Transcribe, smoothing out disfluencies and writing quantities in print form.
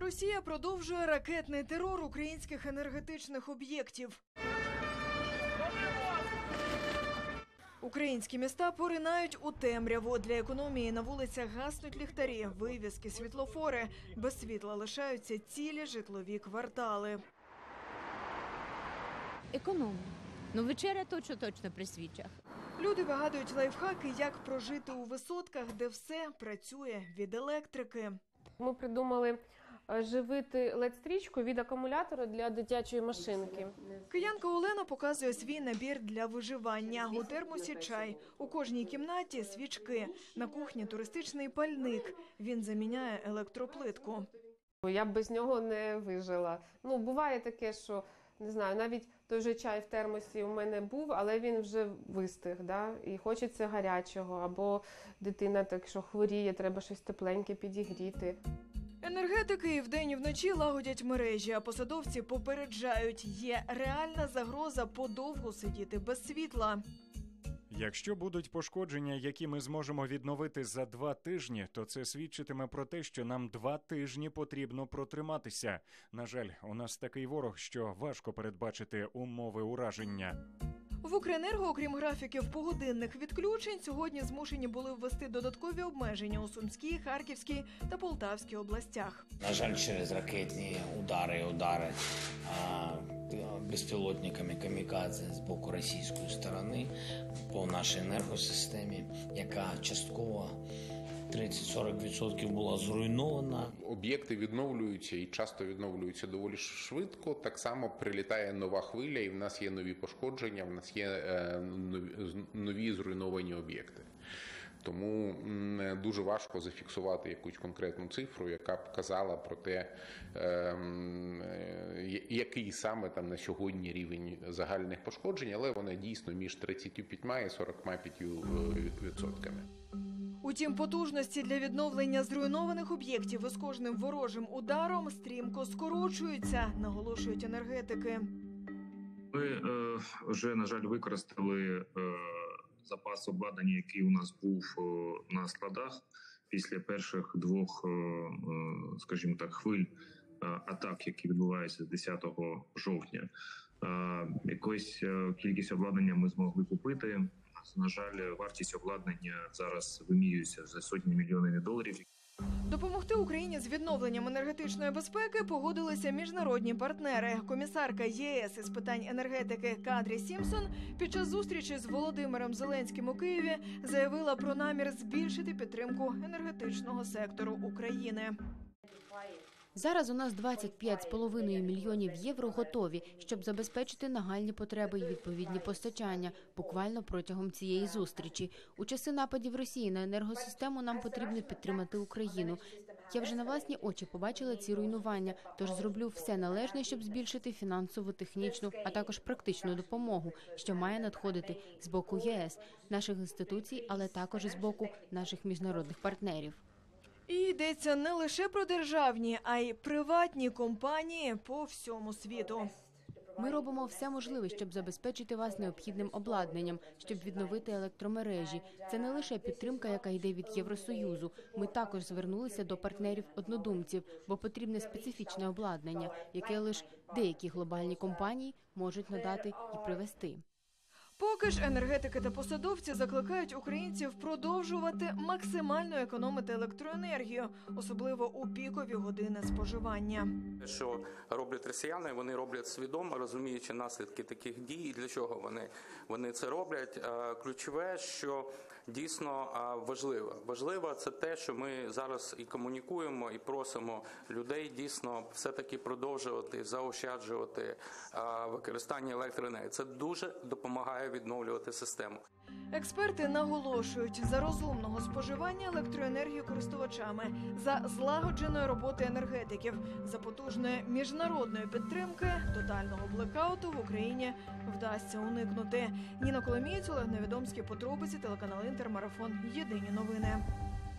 Росія продовжує ракетний терор українських енергетичних об'єктів. Українські міста поринають у темряву. Для економії на вулицях гаснуть ліхтарі, вивіски, світлофори. Без світла лишаються цілі житлові квартали. Економно. Вечеря точно при свічах. Люди вигадують лайфхаки, як прожити у висотках, де все працює від електрики. Ми придумали живити LED-стрічку від акумулятора для дитячої машинки. Киянка Олена показує свій набір для виживання. У термосі чай, у кожній кімнаті свічки, на кухні туристичний пальник. Він заміняє електроплитку. Я б без нього не вижила. Буває таке, що, не знаю, навіть той же чай в термосі у мене був, але він вже вистиг, да? І хочеться гарячого, або дитина так, що хворіє, треба щось тепленьке підігріти. Енергетики і вдень і вночі лагодять мережі, а посадовці попереджають, є реальна загроза подовго сидіти без світла. Якщо будуть пошкодження, які ми зможемо відновити за 2 тижні, то це свідчитиме про те, що нам 2 тижні потрібно протриматися. На жаль, у нас такий ворог, що важко передбачити умови ураження. В Укренерго, окрім графіків погодинних відключень, сьогодні змушені були ввести додаткові обмеження у Сумській, Харківській та Полтавській областях. На жаль, через ракетні удари безпілотниками камікадзе з боку російської сторони по нашій енергосистемі, яка частково 30-40% була зруйнована. Об'єкти відновлюються і часто відновлюються доволі швидко. Так само прилітає нова хвиля і в нас є нові пошкодження, в нас є нові зруйновані об'єкти. Тому дуже важко зафіксувати якусь конкретну цифру, яка б казала про те, який саме там на сьогодні рівень загальних пошкоджень, але вона дійсно між 35 і 45%. Утім, потужності для відновлення зруйнованих об'єктів із кожним ворожим ударом стрімко скорочуються, наголошують енергетики. Ми вже, на жаль, використали запас обладнання, який у нас був на складах після перших 2, скажімо так, хвиль атак, які відбуваються з 10 жовтня. Якусь кількість обладнання ми змогли купити. На жаль, вартість обладнання зараз вимірюється за сотні мільйонів доларів. Допомогти Україні з відновленням енергетичної безпеки погодилися міжнародні партнери. Комісарка ЄС із питань енергетики Кадрі Сімпсон під час зустрічі з Володимиром Зеленським у Києві заявила про намір збільшити підтримку енергетичного сектору України. Зараз у нас 25,5 мільйонів євро готові, щоб забезпечити нагальні потреби і відповідні постачання, буквально протягом цієї зустрічі. У часи нападів Росії на енергосистему нам потрібно підтримати Україну. Я вже на власні очі побачила ці руйнування, тож зроблю все належне, щоб збільшити фінансову, технічну, а також практичну допомогу, що має надходити з боку ЄС, наших інституцій, але також з боку наших міжнародних партнерів. І йдеться не лише про державні, а й приватні компанії по всьому світу. Ми робимо все можливе, щоб забезпечити вас необхідним обладнанням, щоб відновити електромережі. Це не лише підтримка, яка йде від Євросоюзу. Ми також звернулися до партнерів-однодумців, бо потрібне специфічне обладнання, яке лише деякі глобальні компанії можуть надати і привезти. Поки ж енергетики та посадовці закликають українців продовжувати максимально економити електроенергію, особливо у пікові години споживання. Що роблять росіяни, вони роблять свідомо, розуміючи наслідки таких дій, і для чого вони це роблять. Ключове, що дійсно важливо це те, що ми зараз і комунікуємо, і просимо людей дійсно все-таки продовжувати, заощаджувати використання електроенергії. Це дуже допомагає відновлювати систему. Експерти наголошують, за розумного споживання електроенергії користувачами, за злагодженої роботи енергетиків, за потужної міжнародної підтримки тотального блекауту в Україні вдасться уникнути. Ніна Коломієць, Олег Невідомський, подробиці, телеканал Інтер, марафон «Єдині новини».